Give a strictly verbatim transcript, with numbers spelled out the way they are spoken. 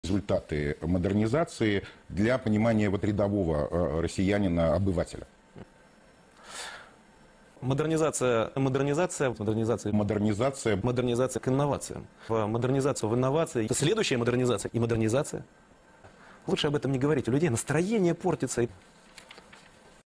результаты модернизации для понимания вот рядового россиянина, обывателя? Модернизация, модернизация, модернизация, Модернизация. модернизация к инновациям. В модернизацию в инновации. Это следующая модернизация и модернизация. Лучше об этом не говорить. У людей настроение портится.